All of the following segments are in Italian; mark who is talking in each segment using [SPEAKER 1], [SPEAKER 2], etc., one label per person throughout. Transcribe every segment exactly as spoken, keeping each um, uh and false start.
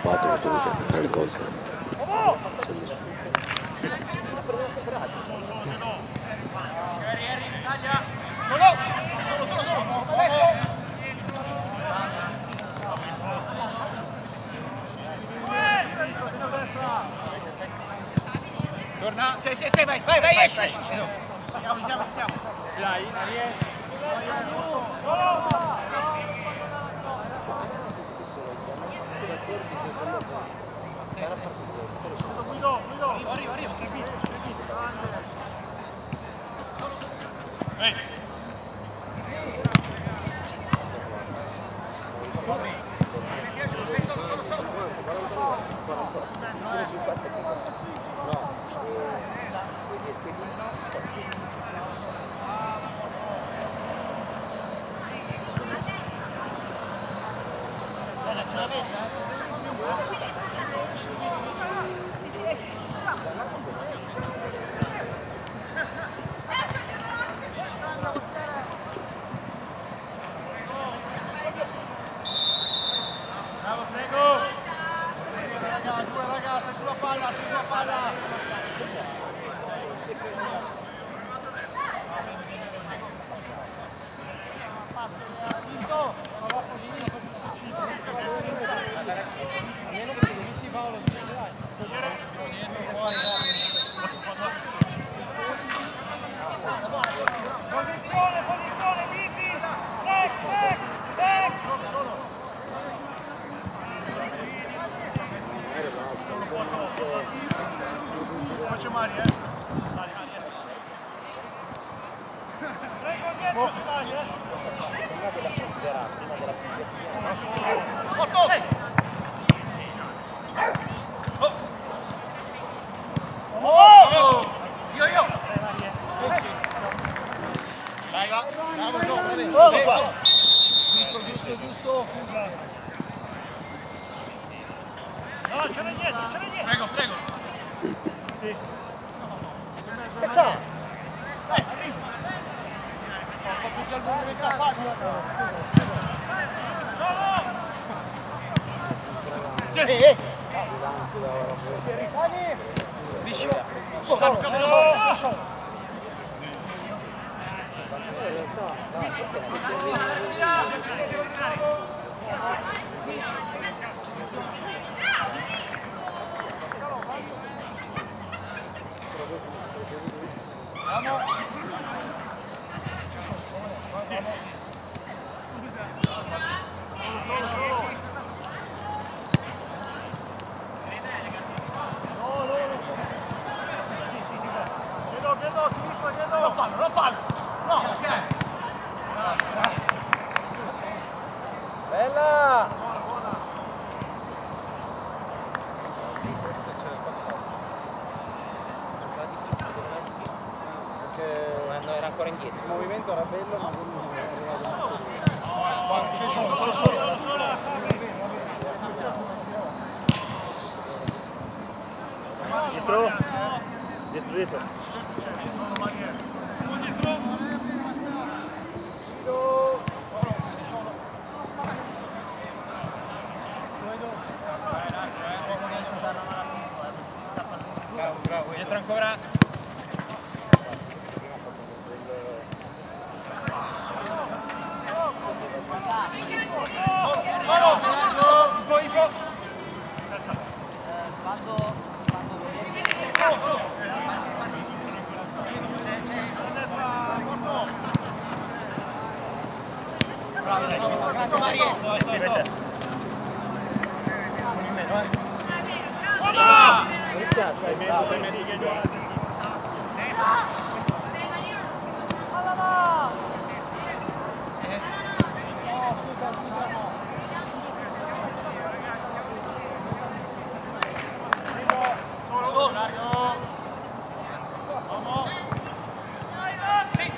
[SPEAKER 1] occupato questo weekend a fare le cose.
[SPEAKER 2] Torna, sì, sì, sì, vai, vai, vai, esci!
[SPEAKER 3] Siamo, siamo, siamo!
[SPEAKER 2] Dai, riesci!
[SPEAKER 3] Guido, Guido! Arrivo, arrivo! Ehi! Sei solo, solo, solo! Ce la vedi, bravo, prego! Due ragazze sulla palla, sulla palla! Posizione, posizione, Bici! Next, next, next! Faccio Mari, eh? Dai, Mari, eh? Prego dietro, ci dai, eh? Prima della sincera, prima della sincera. Porto! Oh! Io, io! Dai, va! Bravo, Gio, bravo! Giusto, giusto, giusto! No, ce n'è dietro, ce n'è dietro! Prego, prego! Sì! Che sa? Eh, arriva! Ho fatto già il buon di campagna! Solo! Sì! Eh, eh! Vicino! Solo! Solo! Solo! Non fallo, non fallo! No, ok! Bella! Buona, buona! Forse c'era il passaggio. Perché no, era ancora indietro. Il movimento era bello, ma non era... Solo, solo, solo! Dietro! Dietro, dietro! Bravo, bravo, dietro ancora. Bravo, Maria. Sì, vede. In meno, eh. Bravo! Non schiaccia, hai meno, hai meno che io. Solo, largo. Vamos. Sì.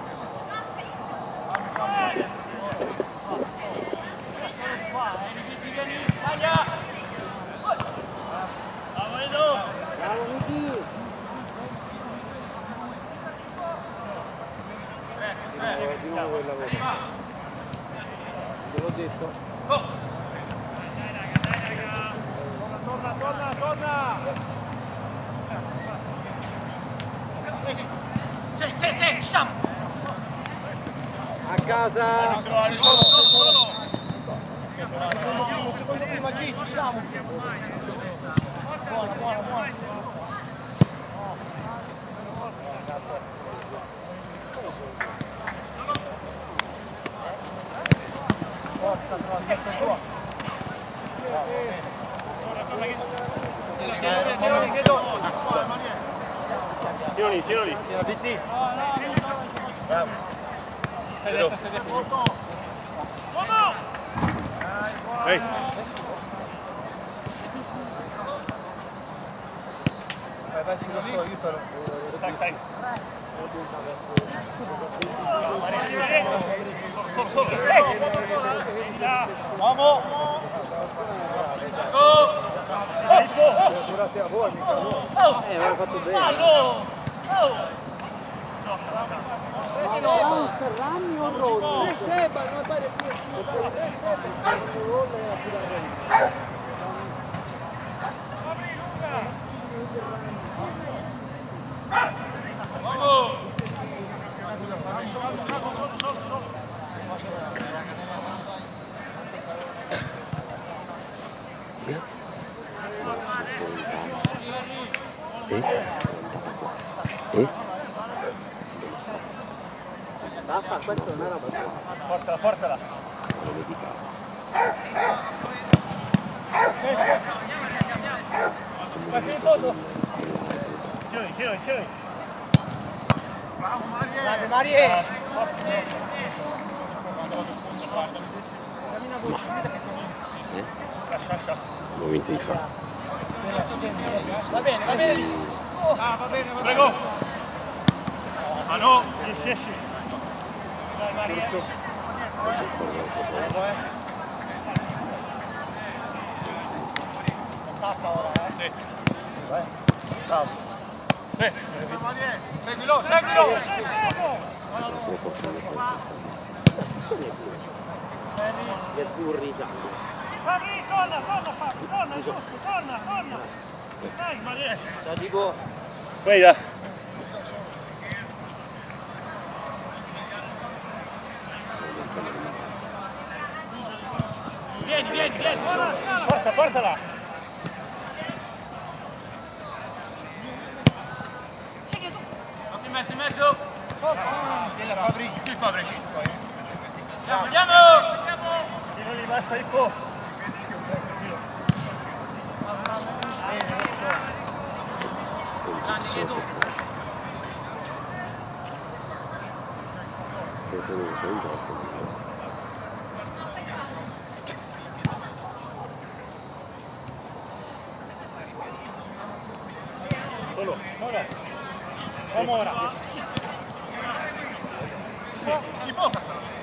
[SPEAKER 3] Bravo Niki! Eh, di nuovo il lavoro. Te l'ho detto. Oh. Dai raga, dai raga! torna, torna!
[SPEAKER 2] Sì, sì, sì, ci siamo!
[SPEAKER 1] A casa!
[SPEAKER 3] Solo, solo, solo!
[SPEAKER 1] Secondo primo, secondo prima, G, ci siamo! Buona, buona, buona! Forza, forza, tua! Tiro lì, chiedo!
[SPEAKER 3] Tiro lì, tiro lì!
[SPEAKER 1] Tira B T! Bravo!
[SPEAKER 2] Stai destra, stai destra!
[SPEAKER 3] Ehi!
[SPEAKER 1] Vai, vai, Silvio, aiutalo!
[SPEAKER 3] Stai, stai!
[SPEAKER 2] Solo, solo!
[SPEAKER 3] Vamos!
[SPEAKER 1] Durate a voi, mica a voi! Eh, aveva fatto bene!
[SPEAKER 2] Fallo! Oh!
[SPEAKER 1] No, Ferragni o Roni? Tre Seba, non fare più! Tre Seba! Roni e affidare
[SPEAKER 4] E? E?
[SPEAKER 1] Raffa, questa non è una battuta.
[SPEAKER 3] Portala, portala!
[SPEAKER 4] Non mi dica.
[SPEAKER 3] Vai fino in fondo! Tiro lì, tiro lì, tiro lì!
[SPEAKER 1] Bravo Marie! Grande Marie!
[SPEAKER 4] Eh?
[SPEAKER 3] Lascia, lascia!
[SPEAKER 4] Non vince di fa.
[SPEAKER 2] Va bene, va bene!
[SPEAKER 3] Ah, va bene, prego! Ah no! Esci, esci! Dai Maria!
[SPEAKER 4] Cosa ancora?
[SPEAKER 1] Attacca ora, eh!
[SPEAKER 3] Sì!
[SPEAKER 1] Vai! Bravo!
[SPEAKER 3] Sì! Seguilo, seguilo!
[SPEAKER 4] Sono forse gli azzurri gialli.
[SPEAKER 3] Fabri, torna, torna Fabri, torna, giusto, torna, torna! Dai Maria!
[SPEAKER 1] Ciao Dico!
[SPEAKER 3] Fai là!
[SPEAKER 2] Vieni, vieni, vieni!
[SPEAKER 3] Porta, portala!
[SPEAKER 2] In mezzo, in mezzo!
[SPEAKER 1] Della Fabri!
[SPEAKER 2] Qui Fabri!
[SPEAKER 1] Bravo!
[SPEAKER 2] Andiamo!
[SPEAKER 3] Tiro lì, basta il po'!
[SPEAKER 2] Gianni, chiedo!
[SPEAKER 4] Penso che sia un gioco.
[SPEAKER 3] Solo, ora! Come ora?
[SPEAKER 2] Di bocca!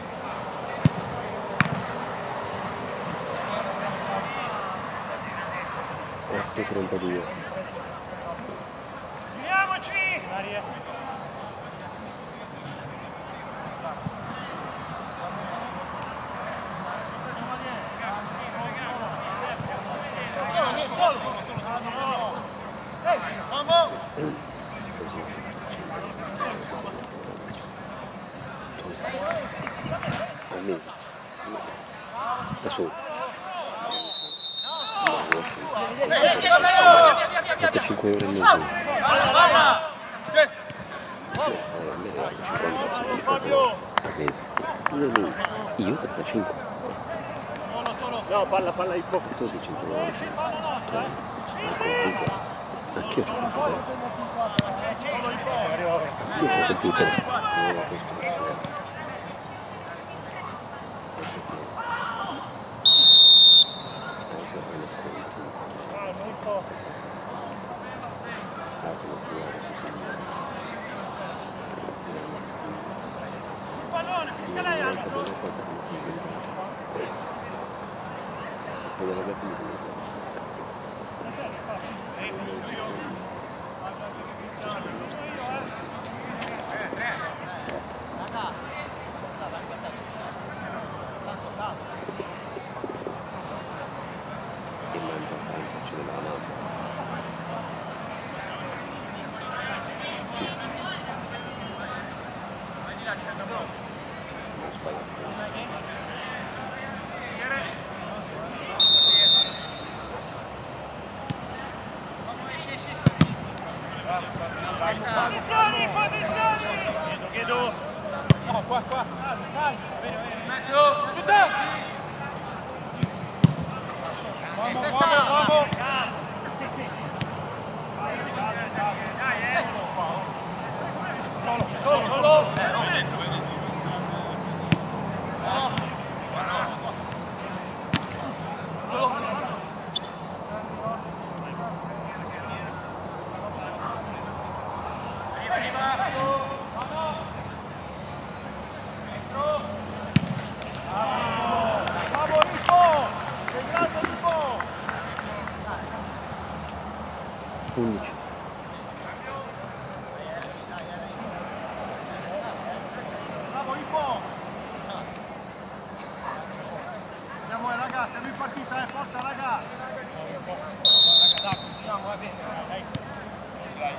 [SPEAKER 4] otto e trentadue.
[SPEAKER 3] Giriamoci! Maria!
[SPEAKER 4] Almeno. Da solo. cinque euro e mezzo.
[SPEAKER 2] Valla, valla!
[SPEAKER 4] cinquanta Io io trentacinque.
[SPEAKER 3] No, palla, palla il po'.
[SPEAKER 4] Tu sei centonovanta. Anch'io ho computer. Io ho computer. Non ho questo.
[SPEAKER 3] Pallone, fisca lei altro!
[SPEAKER 4] Quando l'ho detto mi sembra che mangia a pranzo, ci deve la mangia.
[SPEAKER 3] Posizioni, posizioni! Chiedo, chiedo! No, qua, qua! Calma, calma! Mezzo! Tutta! Vamos, vamos, vamos! Solo, solo, solo!
[SPEAKER 4] undici.
[SPEAKER 3] Bravo Ipo! Andiamo eh, raga, siamo in partita, eh, forza raga! Dai, continuiamo, va bene, dai. Dai.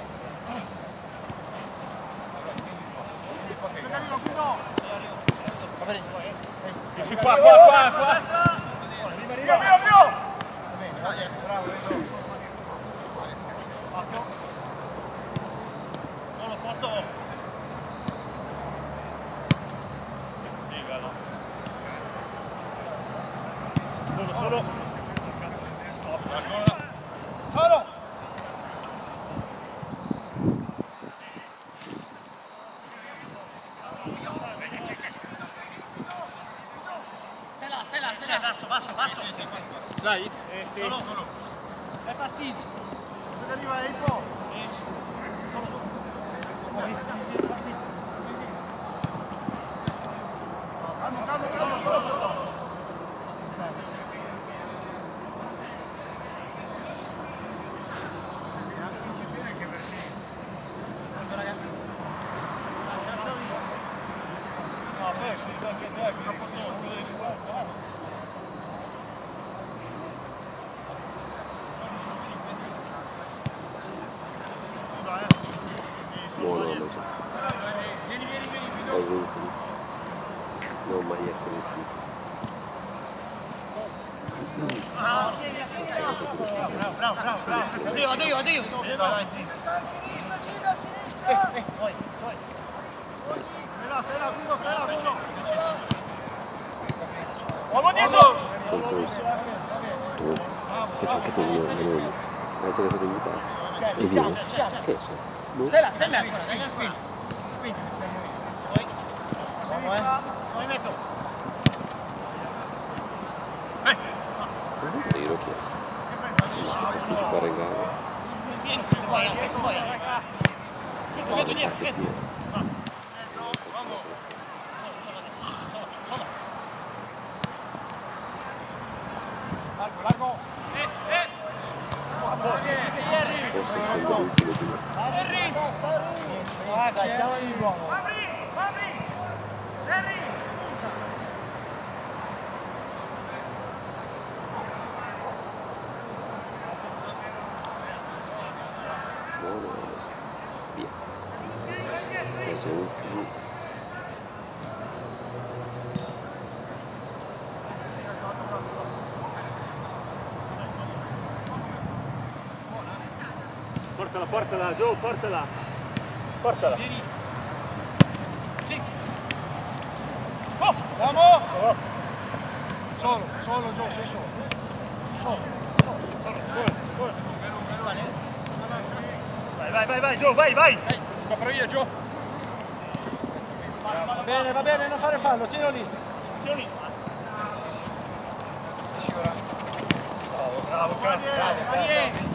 [SPEAKER 3] Va bene, vieni qua, qua, qua, qua! Arriva, arriva, arriva! Va bene, vai, bravo, vedo. Non lo porto. Sì, vado. Solo, solo. Ancora. Solo.
[SPEAKER 2] Stella, stella, stella. Basso, basso, basso.
[SPEAKER 3] Dai. Eh, sì. Solo, solo. È fastidio. Dove arriva il po'? Calmo, calmo, calmo, solo, solo. No, beh, si dice anche te che non potevo vedere qua.
[SPEAKER 4] Buono Amazon.
[SPEAKER 3] Vieni, vieni, vieni.
[SPEAKER 4] Hai vinto. Non magliette vestite.
[SPEAKER 3] Bravo, bravo, bravo, bravo.
[SPEAKER 2] Addio, addio, addio.
[SPEAKER 3] Vai, vai, sì.
[SPEAKER 1] A sinistra, gira a sinistra!
[SPEAKER 3] Eh, eh, vai, vai. Stella, stella, Bruno, stella, Bruno. Uomo dietro!
[SPEAKER 4] Controso. Tu? Che c'è anche tu, io, Meloni. Hai detto che sei invitato.
[SPEAKER 1] Ok, ci siamo, ci siamo.
[SPEAKER 4] Che so? Boh.
[SPEAKER 1] Stella, stella!
[SPEAKER 3] Spingi, spingi. Poi. Siamo, eh. Siamo in mezzo.
[SPEAKER 4] Comunque io l'ho chiesto. Non si partecipare in gara.
[SPEAKER 2] Vieni, se vuoi anche, se vuoi.
[SPEAKER 3] Vedo, vedo, niente,
[SPEAKER 4] Parte
[SPEAKER 3] vedo.
[SPEAKER 4] pieno.
[SPEAKER 3] Largo, largo. Eh, eh.
[SPEAKER 4] Forse prendo l'ultimo due.
[SPEAKER 3] Henry! Ah, dai, chiamami l'uomo. Apri, apri! Henry!
[SPEAKER 4] Buono Amazon. Via. Cose utili.
[SPEAKER 3] Portala, portala, giù, portala. Portala.
[SPEAKER 2] Vieni. Sì.
[SPEAKER 3] Oh, andiamo! Oh. Solo, solo, giù, sei solo. Solo, solo, solo, solo. Vai, vai, vai, vai, giù, vai, vai! Vai, copro io, giù. Va bene, va bene, non fare fallo, tiro lì. Tiro lì. Bravo, bravo, bravo, bravo, bravo.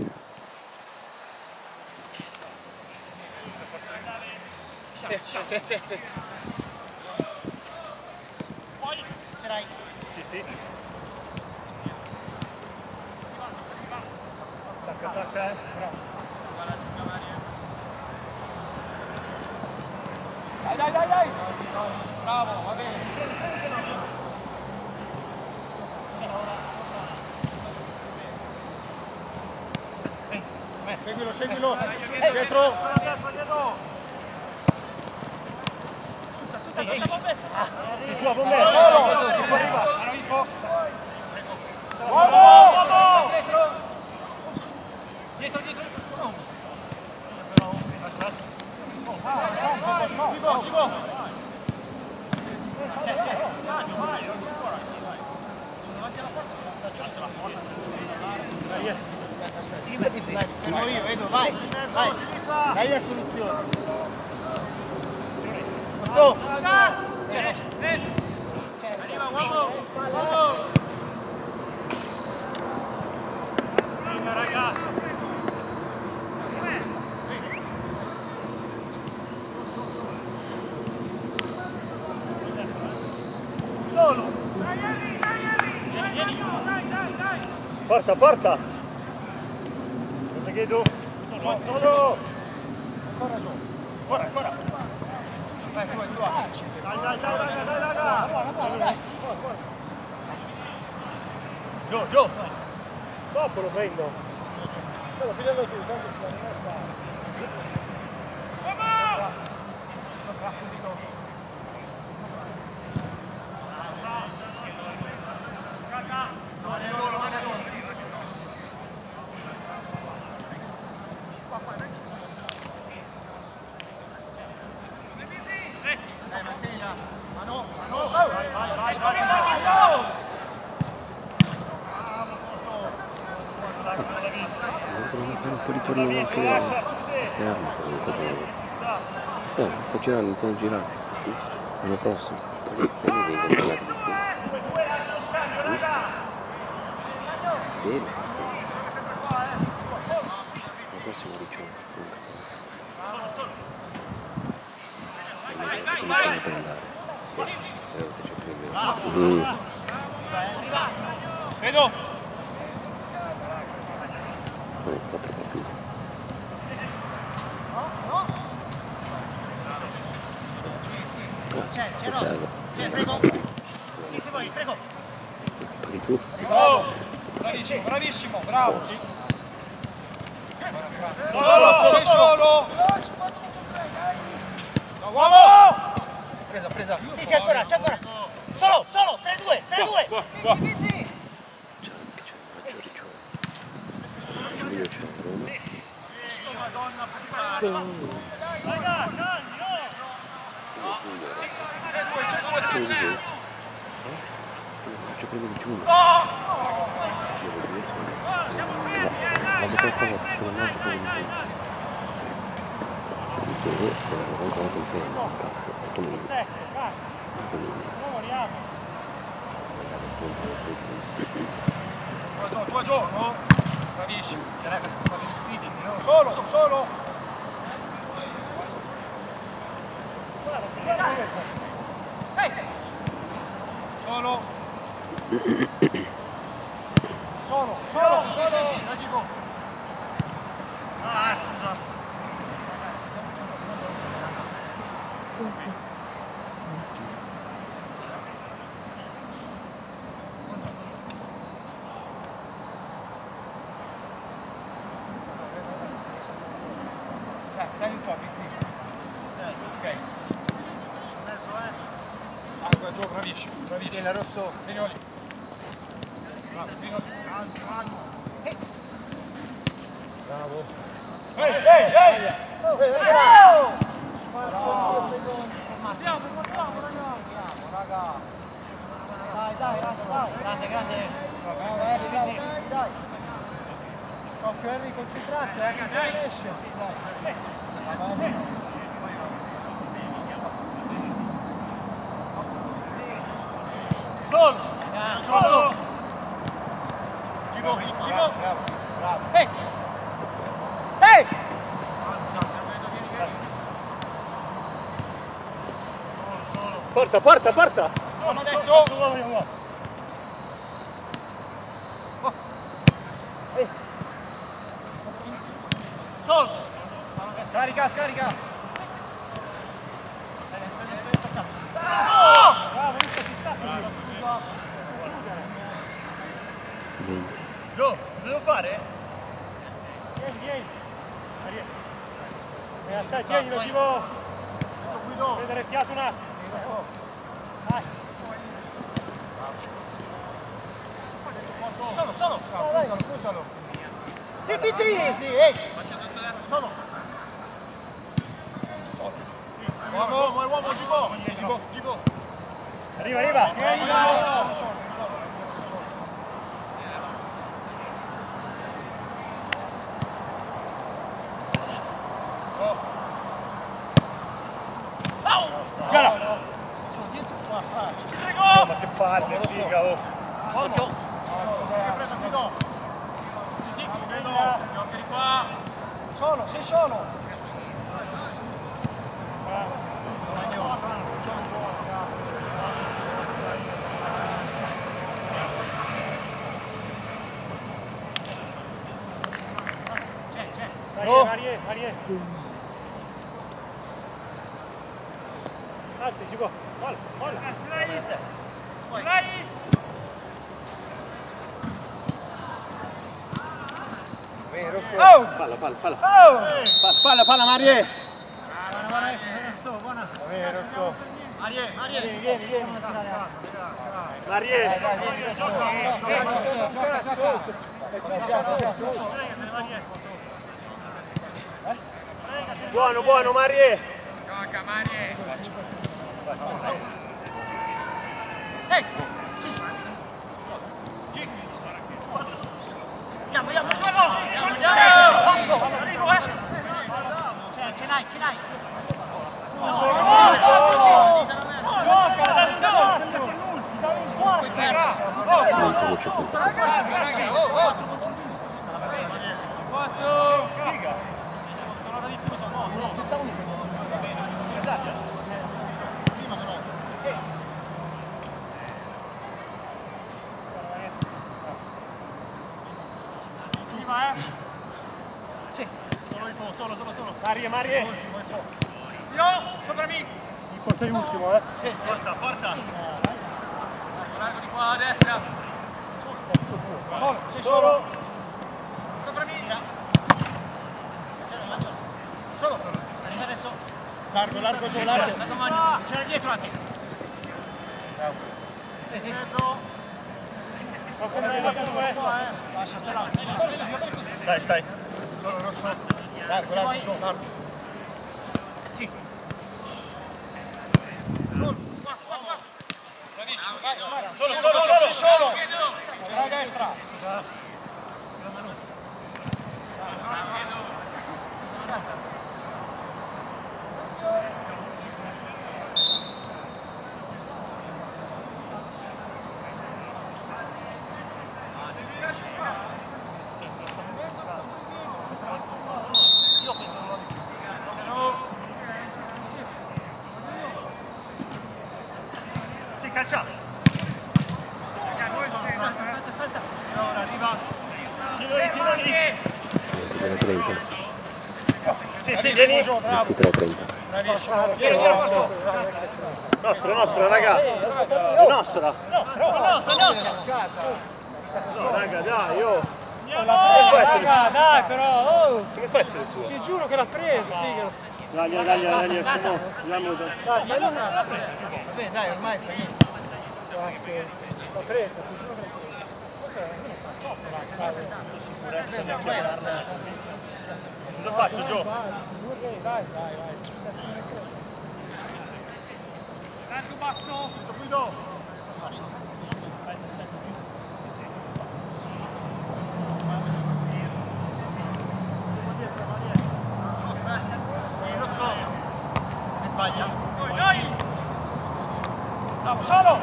[SPEAKER 3] Sì, sì, sì, sì. Ce l'hai? Sì, sì. Tacca, tacca, eh. Bravo. Dai, dai, dai, dai! Bravo, va bene. Seguilo, seguilo! Dietro! Sei tua con me, solo! Uomo!
[SPEAKER 2] Dietro, dietro!
[SPEAKER 3] Givo, Givo! C'è, c'è! Sono io, vedo, vai! Vai! Dai la soluzione! Questo!
[SPEAKER 2] Arriva, uomo! Uomo!
[SPEAKER 3] Prima, raga! Solo! Porta, porta! Non ti chiedo? Solo! Solo! Ancora giù! Ancora, ancora! Vai, tu, tu! Dai, dai, dai, dai, dai, dai! Buona, buona, dai! Giù, giù! Dopo lo prendo! Però piglialo tu, tanto si va rimessa!
[SPEAKER 4] Un po' di torneo anche esterno comunque. Eh, sta girando, sta girando, giusto? L'anno prossimo, per gli esterni devi controllare di più. Giusto? Bene. L'anno prossimo diciamo. Come fai per andare? Sì, veramente c'è più o meno.
[SPEAKER 3] Vedo!
[SPEAKER 4] quattro partite.
[SPEAKER 3] C'è, c'è Rosso. C'è, prego. Sì, se vuoi, prego.
[SPEAKER 4] Paghi tu?
[SPEAKER 3] Oh, bravissimo, bravissimo, bravo. Solo, sei solo. No, uomo! Presa, presa. Sì, sì, ancora, c'è ancora. Solo, solo, tre due, tre due.
[SPEAKER 4] C'è anche c'è maggiori giochi. Io c'è Roma.
[SPEAKER 3] Madonna, raga, calmi,
[SPEAKER 4] Faccio quello di giugno.
[SPEAKER 3] oh!
[SPEAKER 4] Siamo fermi, eh, dai, dai, dai, dai, dai. Ancora confermo, otto mesi. otto mesi.
[SPEAKER 3] Tua tua giorno? Bravissimo. Sarà che sono stati difficili, no? Solo, solo! Solo! Solo, solo, solo! Ah, scusa! Dai, un po', ok. Acqua giù, bravissimo, bravissimo. Vieni, Rosso. Vieni lì. Bravo, vieni lì. Bravo. Ehi, ehi, ehi! Andiamo, guardiamo, ragazzi. Bravo, raga. Dai, dai, raga, dai. Grande, grande. Bravo, Harry, bravo, dai. Occhio, Harry, concentrati, eh, che dai esce. Dai. Solo! Solo! Giro, giro! Bravo, bravo! Ehi! Ehi! Porta, porta, porta! Solo adesso! Solo! Scarica, scarica!
[SPEAKER 4] venti.
[SPEAKER 3] Gio, cosa devo fare? Vieni, vieni. E aspetta, tienilo, ti vuoi. Vedere fiato un attimo. Bizziti! Ehi! Solo! Uomo, uomo, Gibo! Gibo, Gibo! Arriva, arriva! Oh, ma che palle, figa, oh! Occhio! Che preso Fido! Sì, sì, vedo! Occhi di qua!
[SPEAKER 1] Solo, sei solo!
[SPEAKER 3] Marie, Marie, Marie! Alti, Gibo! Molla, molla!
[SPEAKER 1] Oh!
[SPEAKER 4] Palla, palla, palla.
[SPEAKER 1] Oh!
[SPEAKER 3] Palla, palla, Marie! Buona, buona, Rosso, buona! Bene, Rosso! Marie, Marie! Vieni, vieni, vieni! Marie! Buono, buono, Marie!
[SPEAKER 2] Gioca, Marie!
[SPEAKER 3] Ehi! Sì! Andiamo, andiamo, andiamo! Pazzo! Arrivo, eh! Ce l'hai, ce l'hai!
[SPEAKER 4] Molto mucho punto.
[SPEAKER 3] Sono andati più, sono morti. Prima però. Prima, eh? Sì. Solo il po', solo, solo, solo. Marie, Marie.
[SPEAKER 2] Io, sopra me!
[SPEAKER 3] Il po' sei ultimo, eh? Sì, sì. Porta, porta.
[SPEAKER 2] Largo di qua a destra!
[SPEAKER 3] Solo, sei solo.
[SPEAKER 2] Sopra me!
[SPEAKER 3] Solo. Arriva adesso. Largo, largo, giù, largo. C'era dietro, Anti. Dietro. Lascia, sta là. Stai, stai. Solo rosso. Largo, largo, giù, largo. Sì. Solo, solo, solo, solo. A destra. Io penso non lo sì, calciamo. Ora arriva. Tiroli, tiroli.
[SPEAKER 4] ventitré trenta.
[SPEAKER 3] Sì, sì, vieni.
[SPEAKER 4] ventitré trenta.
[SPEAKER 3] Nostra, nostra, raga. Nostra. Nostra, nostra. No, raga, dai, oh.
[SPEAKER 1] Raga, dai però, oh!
[SPEAKER 3] Come fai a essere tuo?
[SPEAKER 1] Ti giuro che l'ha preso, figa!
[SPEAKER 3] Dai, dai, dai, dai, dai, andiamo da.
[SPEAKER 1] Dai, ma non ha...
[SPEAKER 3] Beh, dai, ormai fa niente.
[SPEAKER 1] Ho trenta, ti giuro che l'ha preso.
[SPEAKER 3] Cosa faccio, Gio?
[SPEAKER 1] Dai, dai, dai.
[SPEAKER 2] Tanto basso!
[SPEAKER 3] Guido! Sbaglia.
[SPEAKER 2] Dai!
[SPEAKER 1] Bravo, solo!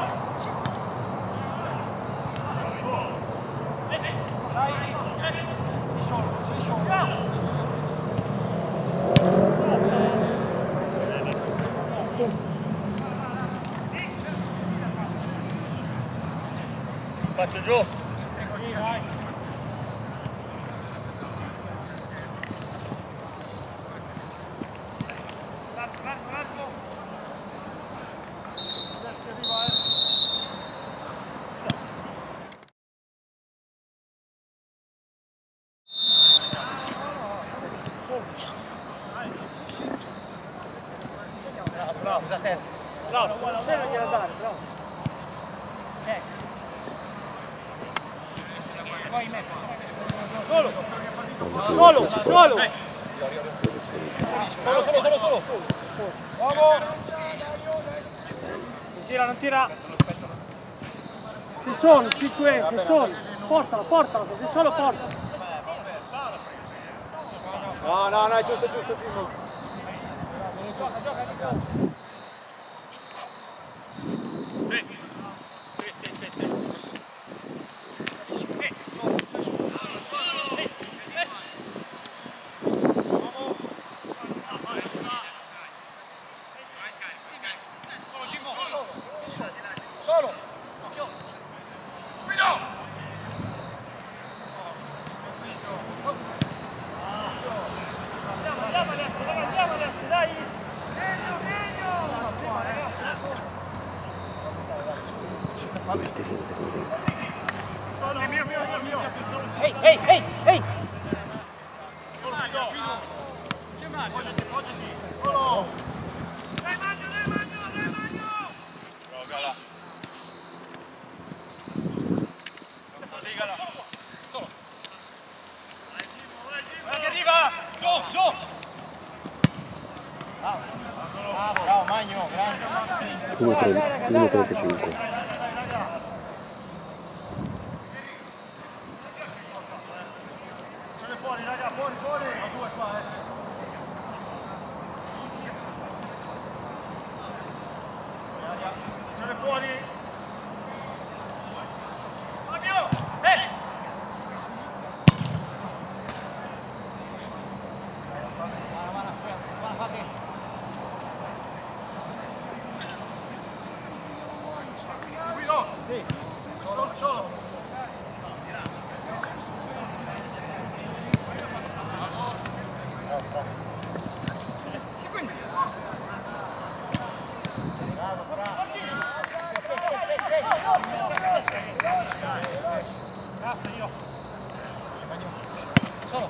[SPEAKER 1] Dai! Sei solo, sei solo!
[SPEAKER 3] Faccio giù.
[SPEAKER 1] Sì, vai.
[SPEAKER 2] Largo, largo, largo!
[SPEAKER 3] Bravo, bravo, usa testa.
[SPEAKER 1] Bravo, non deve gliela dare, bravo.
[SPEAKER 3] Poi in mezzo.
[SPEAKER 1] Solo!
[SPEAKER 4] No,
[SPEAKER 1] Solo!
[SPEAKER 4] non ci
[SPEAKER 1] Solo!
[SPEAKER 4] può.
[SPEAKER 3] Solo, solo, solo, solo.
[SPEAKER 1] Uomo! Non tira, non tira! Sei solo, cinque, sei solo! Portala, portala, sei solo, portala!
[SPEAKER 3] No, no, no, è giusto, è giusto, Timo.
[SPEAKER 1] Gioca, gioca, gioca!
[SPEAKER 3] Ehi, ehi, ehi, ehi! Bravo Magno, grande.
[SPEAKER 4] uno trentacinque.
[SPEAKER 3] Fuori, raga, fuori, fuori! A due qua, eh! Ce ne fuori! Fabio! Eh! Vana, vana, vana, Fabio! Guido! Sì! Solo, solo! Basta io. Solo.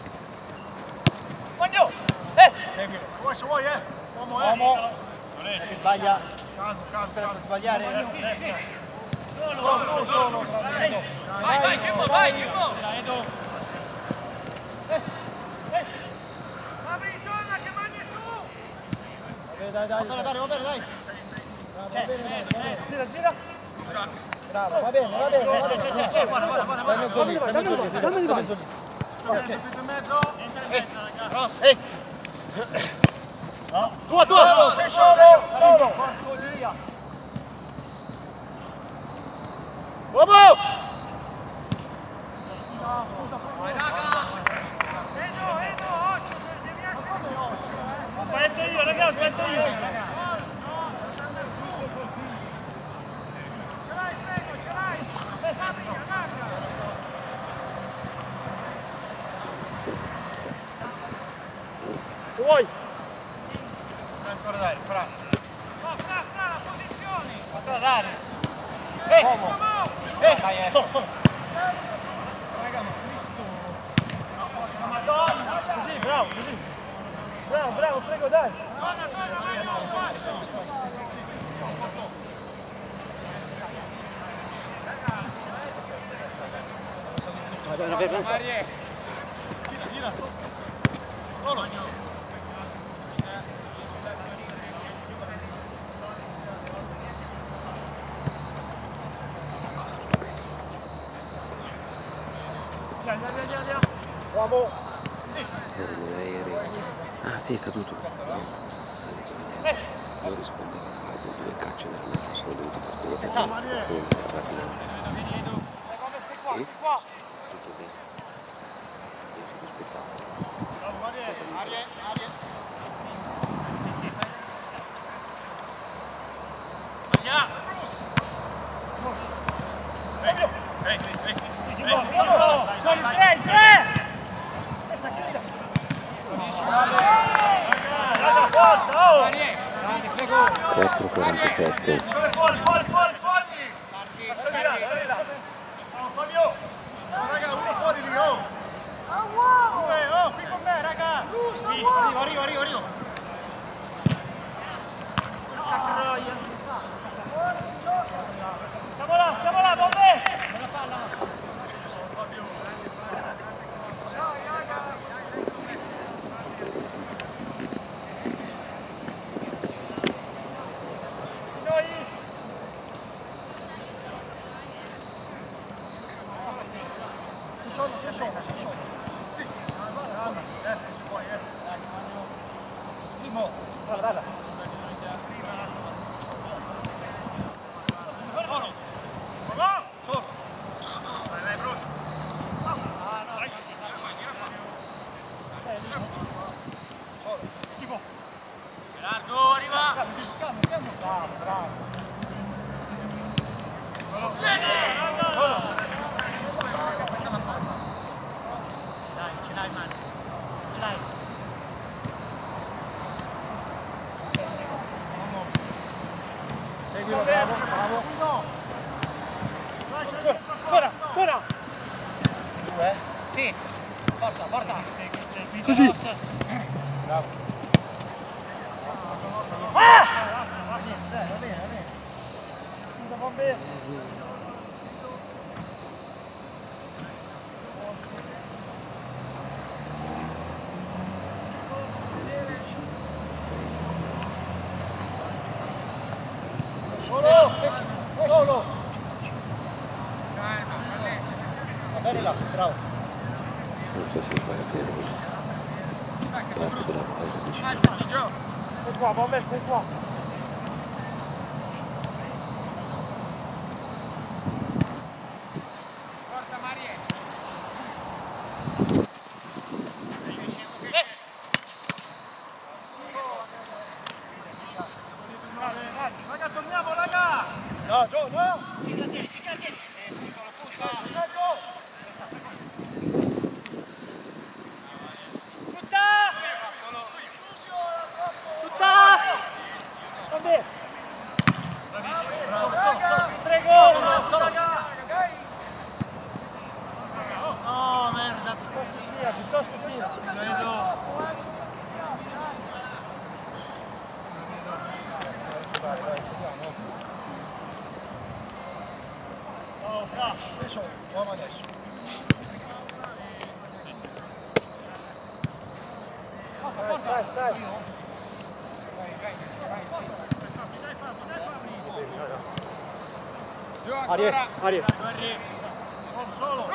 [SPEAKER 3] Magno! Eh! Seguilo. Vuoi se vuoi, eh? Uomo, eh? Uomo. Non è che sbaglia. Calmo, calmo, per sbagliare. Solo, solo, solo.
[SPEAKER 2] Vai, vai, Cimmo, vai, Cimmo!
[SPEAKER 1] Eh! Eh! Apri, torna, che mangi su!
[SPEAKER 3] Vabbè, dai, dai. Va bene, dai, va bene, dai. Va bene, dai. Gira, gira. Bravo, va bene, va bene. Sì, sì, sì, sì, guarda, guarda, guarda. Dammi il dammi il dammi il dammi il Ok. In mezzo. Eh, cross, eh. No. Tua, tua. Sei solo, solo. Porco via. Uomo! No, scusa, vai, raga. Edo, Edo, occhio, devi essere. Aspetta io, raga, aspetta io. Vuoi? Ancora dare, fra.
[SPEAKER 1] No, fra, fra, posizioni!
[SPEAKER 3] Ancora dare. Eh! Eh! Dai, eh! Solo, solo!
[SPEAKER 1] Madonna! Così, bravo, così! Bravo, bravo, prego, dai! Donna, donna,
[SPEAKER 3] Madonna, per non fare.
[SPEAKER 1] Gira, gira!
[SPEAKER 3] Solo!
[SPEAKER 1] Andiamo, andiamo, andiamo!
[SPEAKER 3] Bravo!
[SPEAKER 4] Ah sì, è caduto.
[SPEAKER 1] Eh!
[SPEAKER 4] Non rispondeva a due calci nella mezza, sono dovuto partire per
[SPEAKER 3] Esatto.
[SPEAKER 4] la finale.
[SPEAKER 1] E? Qua!
[SPEAKER 4] Tutto bene. Io sono spettacolo.
[SPEAKER 3] Bravo, Marie! Arie, Arie! Sì, sì, fai.
[SPEAKER 2] Andiamo! Ehi, ehi, ehi!
[SPEAKER 1] Sono in tre, in tre!
[SPEAKER 3] Forza, oh!
[SPEAKER 4] quattro quarantasette.
[SPEAKER 3] Fuori, fuori, fuori, fuori! Guarda là, guarda là! Fabio! Oh, raga, uno fuori lì, oh! Due, oh, qui con me, raga! Arrivo, arrivo, arrivo, arrivo! Porca troia!
[SPEAKER 1] Siamo là, siamo là, bombe!
[SPEAKER 3] La palla! solo, sei solo, sei solo. Calma, destra se puoi, eh. Timo, guarda, guarda. Solo, solo. Vai, vai, Bruno. Ah, no. Solo. Timo.
[SPEAKER 2] Gerardo, arriva!
[SPEAKER 3] Calmo, calmo. Bravo, bravo. Dai, ce l'hai mano. Ce l'hai. Seguilo, bravo, bravo. No. Ancora, ancora. Due? Sì. Porta, porta. Così. Bravo. Ah! Va bene, va bene, va bene. Va bene. Solo! Solo! Va bene là, bravo.
[SPEAKER 4] Non so se fai a pieno così. Guarda che la fai vicino.
[SPEAKER 3] Stai qua, Bomber, stai qua.
[SPEAKER 2] Porta Marie!
[SPEAKER 3] Raga, torniamo, raga! No, Gio, no! Sì, la tieni, sì, la tieni! Eh, punto, lo punta! No, Gio! Tutta! Tutta! Va bene! Bravissimo, bravo! Tre gol! No, merda! Via, piuttosto via! Vedo! Vai, vai, vediamo. Oh, fra, adesso, uomo adesso. Dai, dai, dai. Arie, Arie. Solo.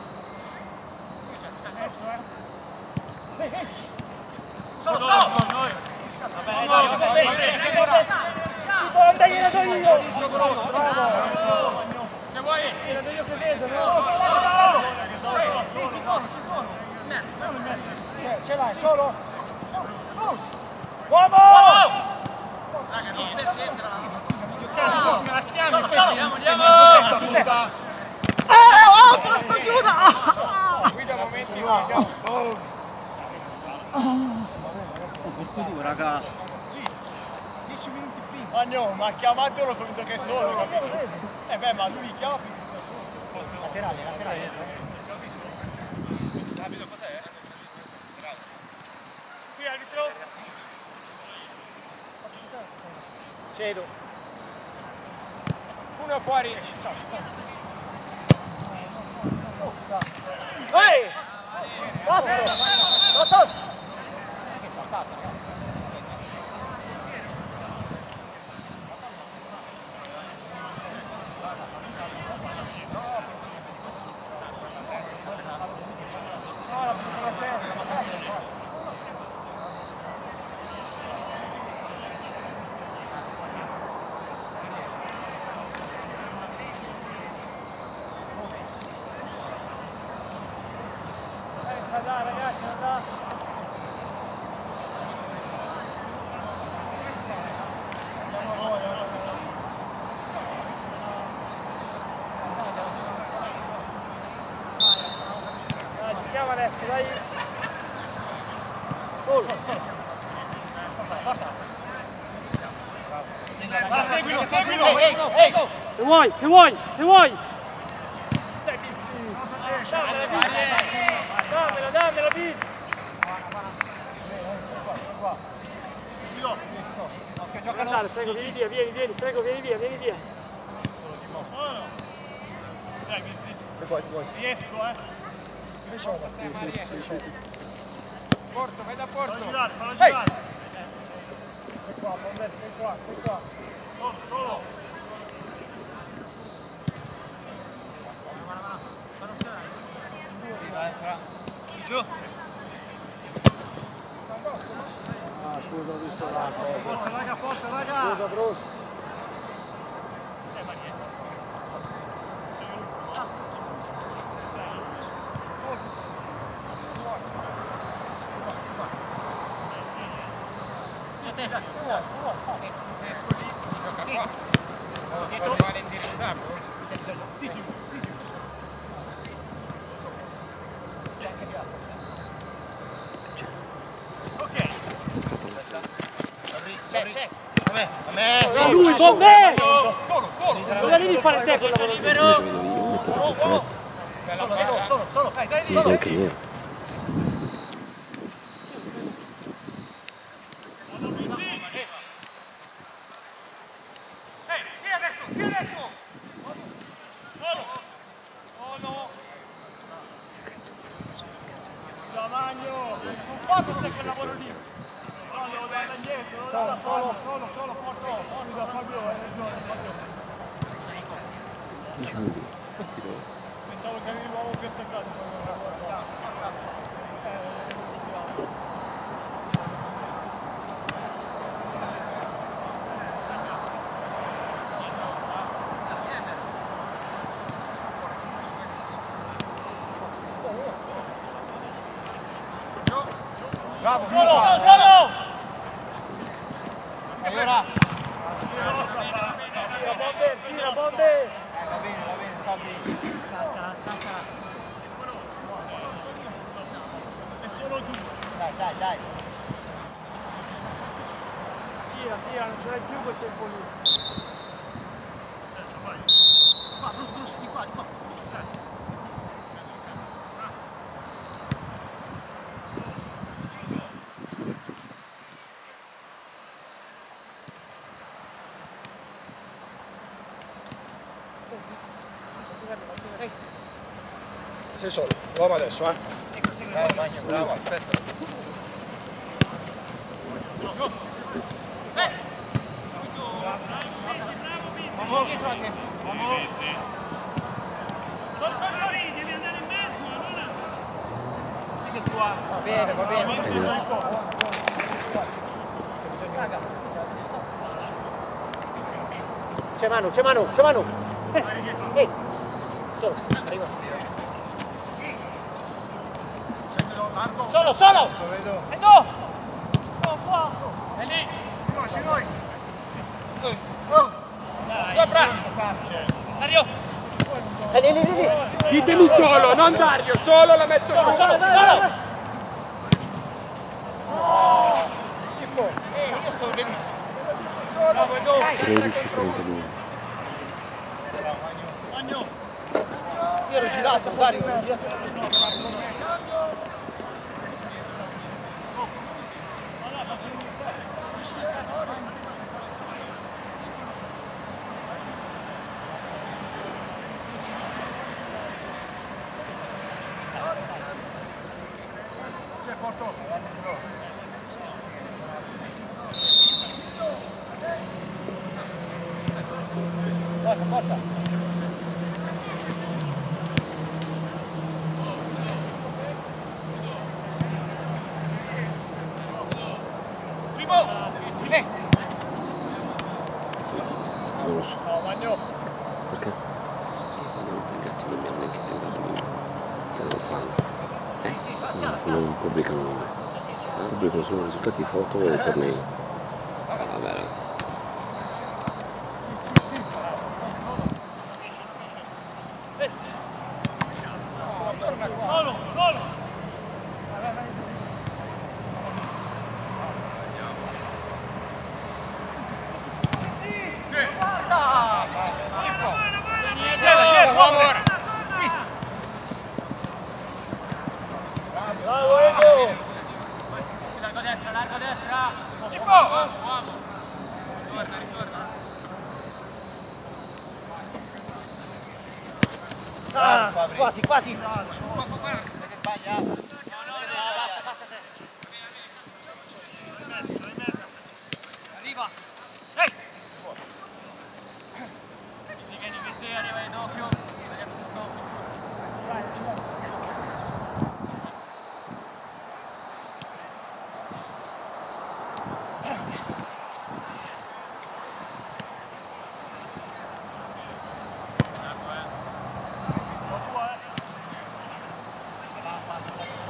[SPEAKER 3] Solo, solo. Vabbè, dai, vabbè. Non dai, gliela do io! Bravo!
[SPEAKER 2] Se vuoi!
[SPEAKER 3] Gliela do io che vedo, no? Ci sono, ci sono! Ce l'hai, solo? Uomo!
[SPEAKER 2] Raga, non perdettela!
[SPEAKER 3] Cazzo, me la chiami!
[SPEAKER 2] Andiamo, andiamo!
[SPEAKER 3] Ah, oh, porco chiuda!
[SPEAKER 2] Guida momenti, guida!
[SPEAKER 3] Porco due, raga! dieci minuti prima! Ma no, ma chiamatelo convinto che solo, capito? Eh beh, ma lui chiama più che laterale, laterale. Rapido, cos'è? Qui arbitro. Cedo.
[SPEAKER 2] Uno fuori!
[SPEAKER 3] Ehi! Cazzo! Cazzo! Che saltata, ragazzi! Dai ragazzi, andate! Dai, giochiamo adesso, dai! Solo, solo! Porta, porta! Seguilo, seguilo! Ehi, ehi! Se vuoi, se vuoi, se vuoi! Dammela, dammela, Bill! Guardate, prego, vieni via, vieni, vieni, prego, vieni via, vieni via. Se vuoi, se vuoi. Riesco, eh. Dove sono?
[SPEAKER 2] Porto, vai da Porto!
[SPEAKER 3] Fallo girare, fallo girare! Stai qua, Bomber, stai qua, stai qua. Solo, solo!
[SPEAKER 2] testa. Se esco lì, gioca qua. Dietro. Vale indirizzato. Sì, sì. Ok. C'è, c'è. A me, a me.
[SPEAKER 1] Lui, con me!
[SPEAKER 2] Solo, solo.
[SPEAKER 1] Cosa devi fare te con lavoro libero?
[SPEAKER 4] Mettere perfetto.
[SPEAKER 2] Solo, solo, solo, solo. Dai, dai,
[SPEAKER 4] Non anche nero.
[SPEAKER 3] Pensavo che arrivavo più attaccato.
[SPEAKER 2] Bravo,
[SPEAKER 3] Solo, solo, solo!
[SPEAKER 2] Allora.
[SPEAKER 3] Tira bombe, tira bombe!
[SPEAKER 2] Eh, va bene, va bene, Fabri.
[SPEAKER 3] Caccia, caccia. È solo tu.
[SPEAKER 2] Dai, dai, dai.
[SPEAKER 3] Tira, tira, non ce l'hai più quel tempo lì. Vai.
[SPEAKER 2] Qua, Bruce, Bruce, di qua, di qua.
[SPEAKER 3] Sei solo, uomo adesso, eh?
[SPEAKER 2] Sì, così, così. Magno, bravo, aspetta. Bravo, dietro anche.
[SPEAKER 3] Devi andare in mezzo, allora.
[SPEAKER 2] Sì che qua. Va bene, va bene.
[SPEAKER 1] C'è Manu, c'è Manu, c'è Manu! Ehi! Solo, arriva.
[SPEAKER 2] Solo, solo!
[SPEAKER 3] Lo vedo.
[SPEAKER 1] E no! No, qua!
[SPEAKER 2] È lì! Ci noi, ci noi! Sopra!
[SPEAKER 1] Dario! È lì, lì, lì, lì!
[SPEAKER 5] Ditemi solo, non Dario, solo la metto
[SPEAKER 2] Solo,
[SPEAKER 5] su.
[SPEAKER 2] solo, solo! Eh, io sono benissimo.
[SPEAKER 3] Bravo, Edo.
[SPEAKER 4] tredici trentadue.
[SPEAKER 1] Io ero girato, Dario, ero girato. Porta, porta.
[SPEAKER 2] Primo! Eh!
[SPEAKER 4] Non lo so.
[SPEAKER 3] No, Magno.
[SPEAKER 4] Perché? I gatti non mi hanno neanche cantato nulla. Che non lo fanno? Eh? Non pubblicano mai. Pubblicano solo risultati foto e tornei. Ah, vabbè.
[SPEAKER 3] Solo, solo. Bravo, Edo.
[SPEAKER 1] Largo destra, largo destra!
[SPEAKER 2] Ah, quasi, quasi!
[SPEAKER 3] Sbaglia.
[SPEAKER 2] Basta, basta te! Arriva! Ehi!
[SPEAKER 1] Vieni, vieni, arriva in doppio.
[SPEAKER 3] La tua, eh.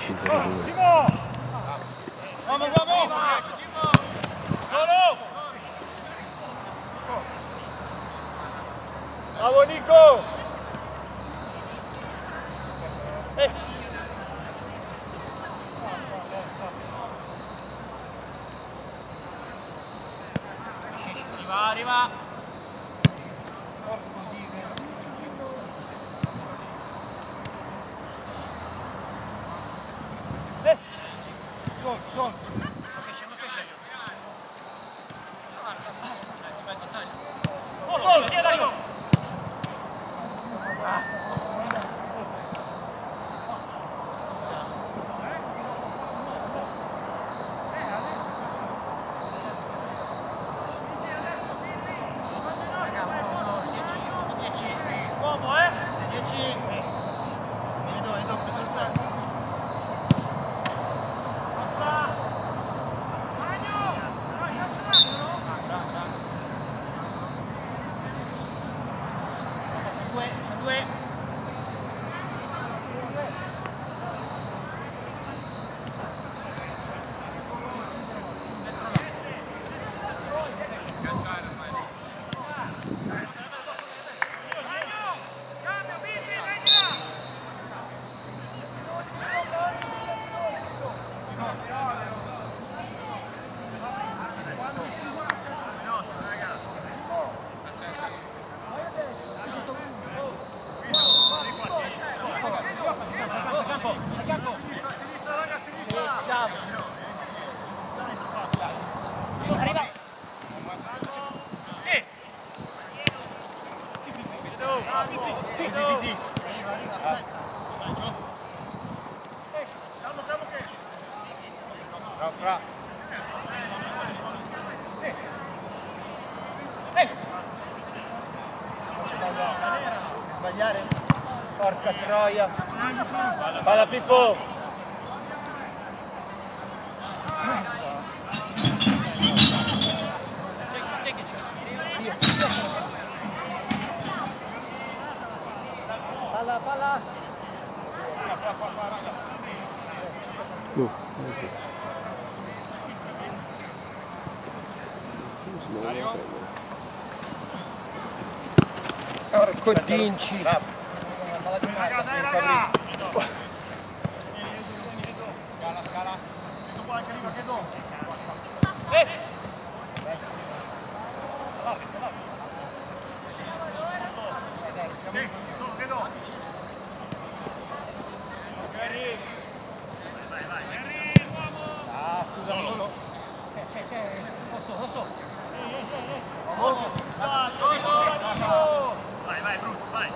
[SPEAKER 4] dieci zero due.
[SPEAKER 3] Vamos, vamos! Solo!
[SPEAKER 1] Bravo Nico! Eh. Arriva, arriva! Eh! Sol, sol! Sol, tieni arrivo!
[SPEAKER 3] Sbagliare? Porca troia! Palla Pippo! Palla, palla!
[SPEAKER 4] No.
[SPEAKER 1] Porco Dinci!
[SPEAKER 3] Raga, dai raga!
[SPEAKER 2] Scala, scala.
[SPEAKER 3] Vedo qua anche arriva che do.
[SPEAKER 1] Eh!
[SPEAKER 3] Solo che do. Vai, vai, ah, scusa, solo. Posso, posso. Vai, vai, Bruno, vai.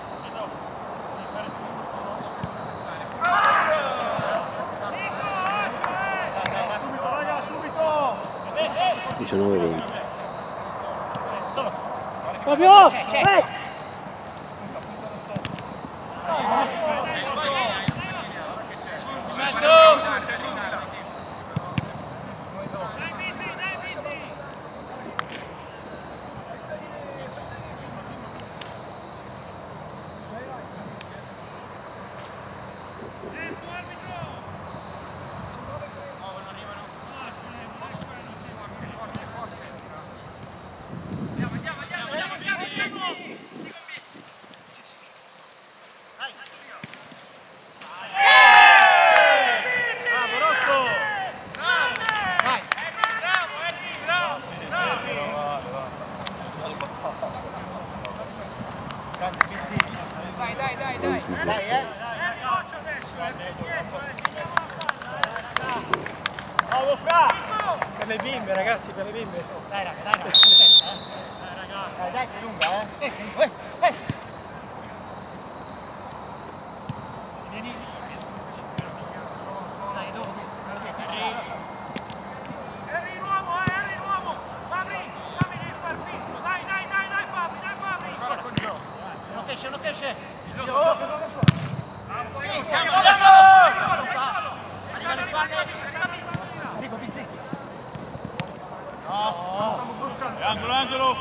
[SPEAKER 4] diciannove venti.
[SPEAKER 1] Fabio! Eh!
[SPEAKER 2] Dai, dai, dai, dai.
[SPEAKER 3] Dai, eh. Bravo Fra!
[SPEAKER 1] Per le bimbe, ragazzi, per le bimbe.
[SPEAKER 3] Dai, raga, dai, raga. Dai, dai, che è lunga, eh.
[SPEAKER 1] Eh, eh, eh.
[SPEAKER 3] Dai, dopo.
[SPEAKER 1] Eri l'uomo, eh, eri l'uomo. Fabri, fammi il far finto. Dai, dai, dai, dai, Fabri, dai, Fabri.
[SPEAKER 2] Ancora con Gio.
[SPEAKER 3] Non esce, non esce.
[SPEAKER 1] Sì,
[SPEAKER 3] Arriva le spalle. Zico, zico. No, stiamo buscando. Angolo, angolo.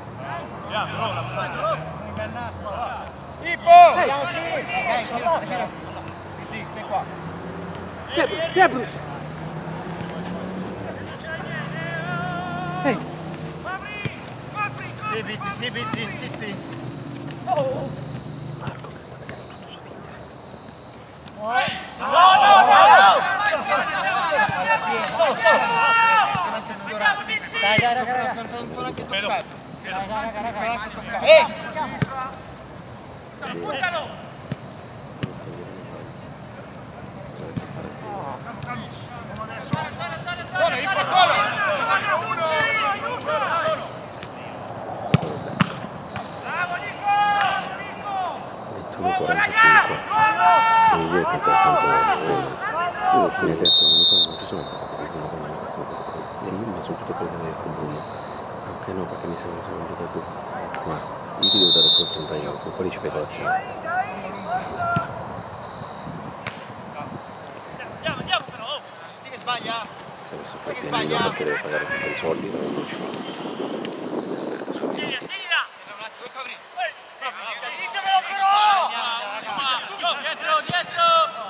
[SPEAKER 3] Angolo, angolo.
[SPEAKER 1] Pippo!
[SPEAKER 3] Andiamoci. Dai,
[SPEAKER 1] Zebrus, Zebrus! Ehi!
[SPEAKER 3] Sì, Bizzi, sì, Bizzi, insisti.
[SPEAKER 1] Oh!
[SPEAKER 3] No, no, no! Solo, solo! Dai, dai, raga, raga. Non può neanche toccare. Dai, raga, raga, raga. Eh!
[SPEAKER 1] Puntalo!
[SPEAKER 2] Solo, Ippo, solo!
[SPEAKER 1] Bravo Nico! Nico!
[SPEAKER 4] ventuno quarantacinque. Devi dire quanto è quanto è. Io mi hai detto, non ci sono state le zone come la solita storia. Sì, ma sono tutte prese nel comune. Anche no, perché mi sembra che sono un giocatore. Ma io ti devo dare solo trenta euro, con quelli ci fai colazione.
[SPEAKER 1] Andiamo, andiamo però!
[SPEAKER 3] Sì che sbaglia?
[SPEAKER 4] Se adesso fai pianino perché deve pagare tutti i soldi, non ci fa.
[SPEAKER 1] Tira, tira!
[SPEAKER 3] Dove Fabri?
[SPEAKER 1] Ditemelo però! Dietro, dietro!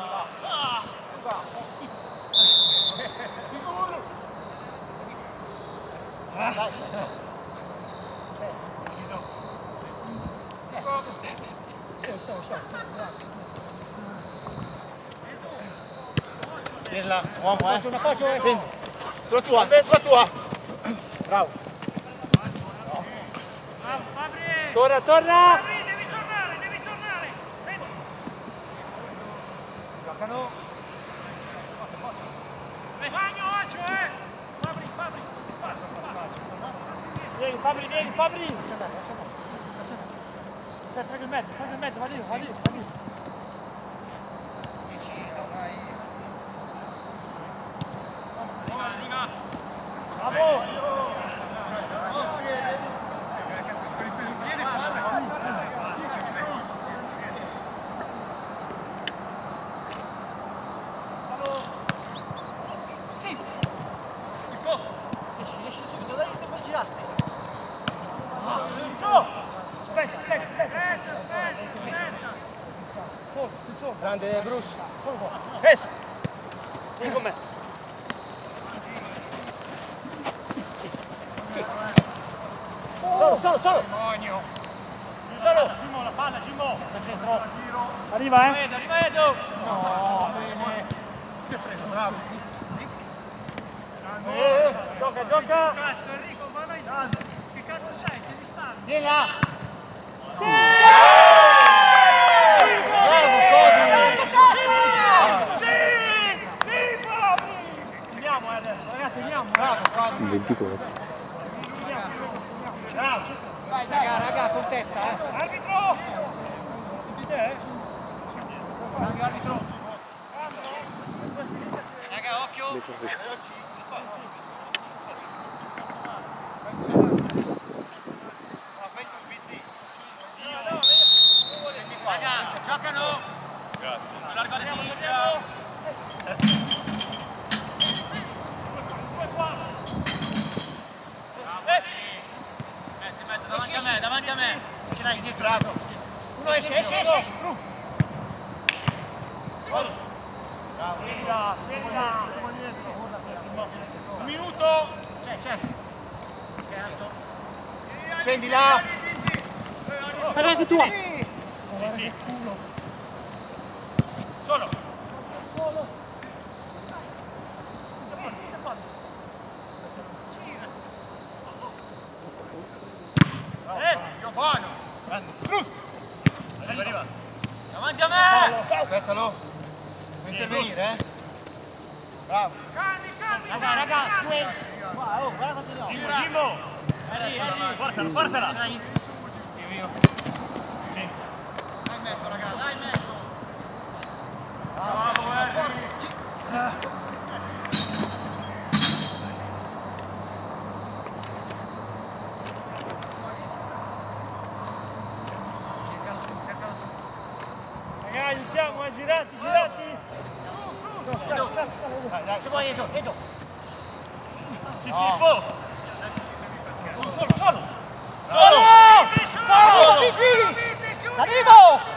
[SPEAKER 3] Dirla, uomo, eh. Una faccio, eh. Prendi. Sulla tua, sulla tua. Bravo.
[SPEAKER 1] Torna, torna!
[SPEAKER 6] Devi tornare, devi tornare!
[SPEAKER 3] Giocano.
[SPEAKER 6] Bagno Acio, eh! Fabri, Fabri!
[SPEAKER 1] Vieni, Fabri, vieni, Fabri!
[SPEAKER 3] Lascia andare, lascia andare. Lascia andare.
[SPEAKER 1] Dai, fai il mezzo, fai il mezzo, va lì, va lì, va lì. Bravo!
[SPEAKER 3] Esci, esci subito, dai che poi girarsi.
[SPEAKER 1] Aspetta, aspetta, aspetta!
[SPEAKER 3] Grande Bruce. Esci.
[SPEAKER 1] Vieni con me.
[SPEAKER 3] Solo, solo, solo.
[SPEAKER 2] Demonio!
[SPEAKER 3] Solo.
[SPEAKER 1] Gimmo, la palla, Gimmo!
[SPEAKER 3] Sta centro.
[SPEAKER 1] Arriva, eh? Arriva Edo!
[SPEAKER 3] No, bene. Che preso, bravo.
[SPEAKER 1] Eh, gioca, gioca!
[SPEAKER 6] Cazzo Enrico, ma vai giù! Che cazzo sei? Che mi stanno?
[SPEAKER 3] Vieni là.
[SPEAKER 1] Teniamo eh, adesso, ragazzi, teniamo!
[SPEAKER 3] Bravo, bravo.
[SPEAKER 4] ventiquattro.
[SPEAKER 3] Bravo. Vai, dai, raga, raga, con testa, eh.
[SPEAKER 6] Arbitro!
[SPEAKER 1] Tutti te?
[SPEAKER 3] Bravi, arbitro. Raga, occhio.
[SPEAKER 4] Mi serve.
[SPEAKER 3] Fai tu, Bizzi. Raga, giocano.
[SPEAKER 1] Davanti a me, davanti a me!
[SPEAKER 3] Ce l'hai dietro, bravo. Uno esce, esce, esce. Bru. Bravo.
[SPEAKER 1] Tienila, tienila!
[SPEAKER 6] Un minuto!
[SPEAKER 3] C'è, c'è. Prendi là.
[SPEAKER 1] Fai anche tua!
[SPEAKER 6] Solo!
[SPEAKER 1] Eh!
[SPEAKER 2] Buono!
[SPEAKER 3] Grande. Bru. Arriva, arriva.
[SPEAKER 1] Davanti a me!
[SPEAKER 3] Aspettalo. Puoi intervenire, eh. Bravo.
[SPEAKER 6] Calmi, calmi!
[SPEAKER 3] Raga, raga, due. Wow, oh, guarda quanto ne ho.
[SPEAKER 6] Gimmo, Gimmo!
[SPEAKER 3] Portala, portala. Io, io. Sì.
[SPEAKER 2] Dai in mezzo, raga, dai in mezzo!
[SPEAKER 1] Bravo, Henry!
[SPEAKER 3] Cercalo su, cercalo su.
[SPEAKER 1] Ragazzi, aiutiamo, eh, girati, girati!
[SPEAKER 3] Dai, dai, se vuoi, Edo, Edo.
[SPEAKER 1] Sì,
[SPEAKER 3] No.
[SPEAKER 1] sì, boh! Solo, solo!
[SPEAKER 3] Solo! Solo! Bizzi! Arrivo!